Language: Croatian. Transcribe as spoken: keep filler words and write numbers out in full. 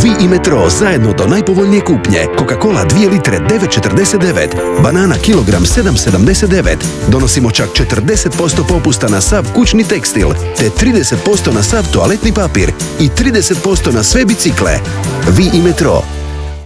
Vi i Metro zajedno do najpovoljnije kupnje. Coca-Cola dvije litre devet četrdeset devet, banana kilogram sedam sedamdeset devet. Donosimo čak četrdeset posto popusta na sav kućni tekstil, te trideset posto na sav toaletni papir i trideset posto na sve bicikle. Vi i Metro.